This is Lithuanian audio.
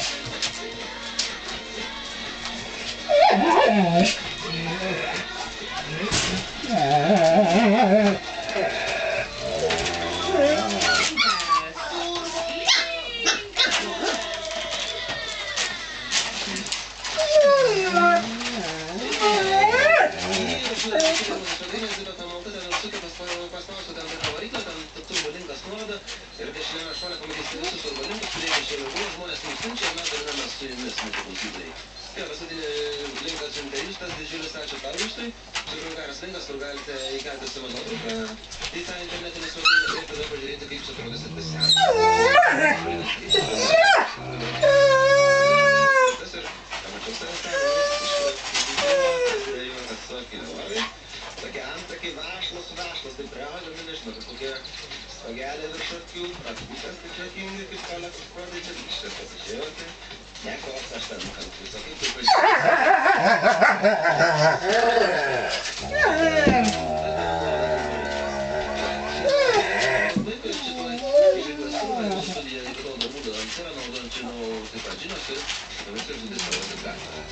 Ir dešiniame šone pamatysite visus turbolinkus, kurie išėjo buvo, žmonės mums siunčia ir mes dalinamės su jumis, mūsų klausytojai. Jo, paskutinį linką atsiuntė Justas, didžiulis ačiū tau Justui. Iš tikrųjų geras linkas, kur galite įkelti savo nuotrauką į tą internetinį svetainę ir tada pažiūrėti, kaip jūs atrodys atpasienis. Pamačiau savęs ten, Jonas Sokinovai. Tokie antakiai vašlos, taip realiai, nežinau, kokie spagelė virš akių, praktikas, tai čia atingai, kaip kolegos prodai, čia iškas pasižiūrėti. Nekoks aš ten, kad visokai taip vaikas šitoj įveiklas studija įrodo būdą ant save naudojančių, taip pat žinios ir viskas žudis parodys galima.